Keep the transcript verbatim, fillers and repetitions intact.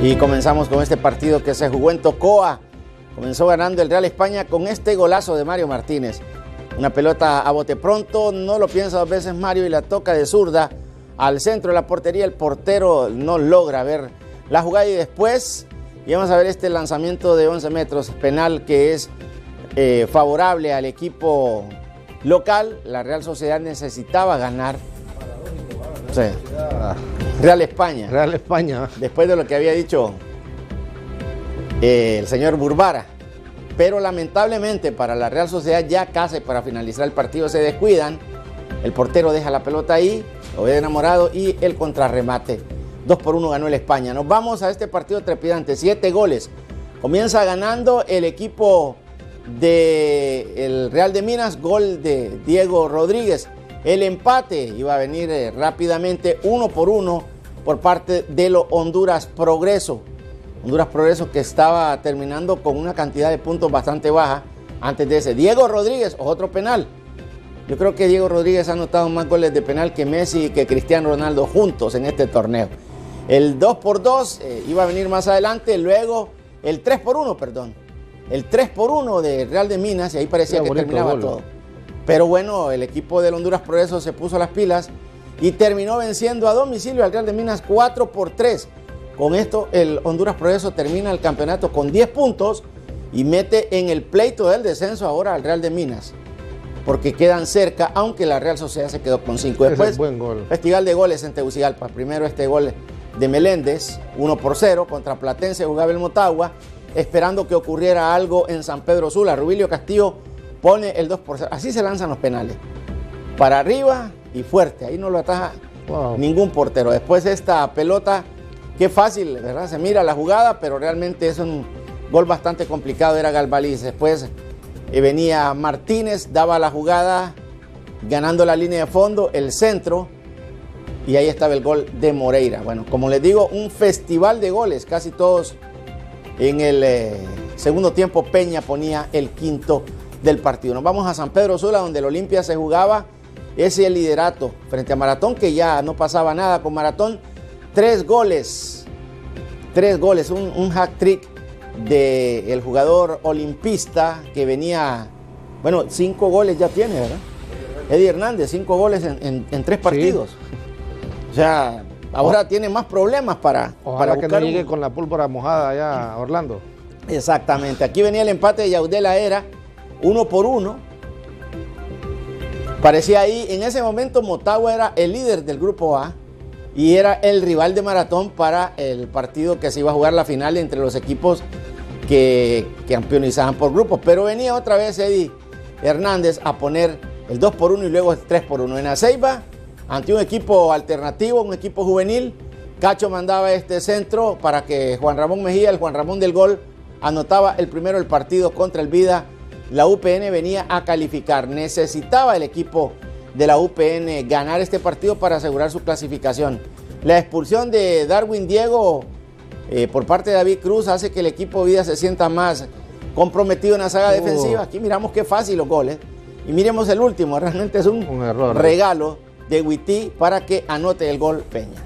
Y comenzamos con este partido que se jugó en Tocoa. Comenzó ganando el Real España con este golazo de Mario Martínez. Una pelota a bote pronto, no lo piensa dos veces Mario y la toca de zurda al centro de la portería. El portero no logra ver la jugada y después y vamos a ver este lanzamiento de once metros penal que es eh, favorable al equipo local. La Real Sociedad necesitaba ganar. Sí. Real España. Real España. Después de lo que había dicho eh, el señor Burbara. Pero lamentablemente para la Real Sociedad ya casi para finalizar el partido se descuidan. El portero deja la pelota ahí, lo ve enamorado y el contrarremate. dos por uno ganó el España. Nos vamos a este partido trepidante, siete goles. Comienza ganando el equipo del Real de Minas, gol de Diego Rodríguez. El empate iba a venir eh, rápidamente, uno por uno, por parte de los Honduras Progreso. Honduras Progreso que estaba terminando con una cantidad de puntos bastante baja antes de ese. Diego Rodríguez, otro penal. Yo creo que Diego Rodríguez ha anotado más goles de penal que Messi y que Cristiano Ronaldo juntos en este torneo. El dos por dos eh, iba a venir más adelante, luego el tres por uno, perdón. El tres por uno de Real de Minas y ahí parecía que terminaba gol. todo. Pero bueno, el equipo del Honduras Progreso se puso las pilas y terminó venciendo a domicilio al Real de Minas cuatro por tres. Con esto el Honduras Progreso termina el campeonato con diez puntos y mete en el pleito del descenso ahora al Real de Minas. Porque quedan cerca, aunque la Real Sociedad se quedó con cinco. Después, buen gol. Festival de goles en Tegucigalpa. Primero este gol de Meléndez, uno por cero, contra Platense jugaba el Motagua, esperando que ocurriera algo en San Pedro Sula. Rubilio Castillo pone el dos por cero. Así se lanzan los penales. Para arriba y fuerte. Ahí no lo ataja wow. ningún portero. Después esta pelota, qué fácil, ¿verdad? Se mira la jugada, pero realmente es un gol bastante complicado. Era Galvaliz. Después eh, venía Martínez, daba la jugada, ganando la línea de fondo, el centro. Y ahí estaba el gol de Moreira. Bueno, como les digo, un festival de goles. Casi todos en el eh, segundo tiempo. Peña ponía el quinto del partido. Nos vamos a San Pedro Sula, donde el Olimpia se jugaba ese liderato frente a Maratón, que ya no pasaba nada con Maratón. Tres goles, tres goles, un, un hack trick del jugador olimpista que venía, bueno, cinco goles ya tiene, ¿verdad? Eddie Hernández, cinco goles en, en, en tres partidos. Sí. O sea, ahora oh. tiene más problemas para, Ojalá para que no llegue un... con la pólvora mojada allá a Orlando. Exactamente, aquí venía el empate de Yaudela Era, uno por uno. Parecía ahí, en ese momento Motagua era el líder del grupo A y era el rival de Maratón para el partido que se iba a jugar la final entre los equipos que, que campeonizaban por grupos. Pero venía otra vez Eddie Hernández a poner el dos por uno y luego el tres por uno. En Aceiba, ante un equipo alternativo, un equipo juvenil, Cacho mandaba este centro para que Juan Ramón Mejía, el Juan Ramón del gol, anotaba el primero del partido contra el Vida. La U P N venía a calificar. Necesitaba el equipo de la U P N ganar este partido para asegurar su clasificación. La expulsión de Darwin Diego eh, por parte de David Cruz hace que el equipo Vida se sienta más comprometido en la saga oh. defensiva. Aquí miramos qué fácil los goles. Y miremos el último. Realmente es un, un error, regalo de Huití para que anote el gol Peña.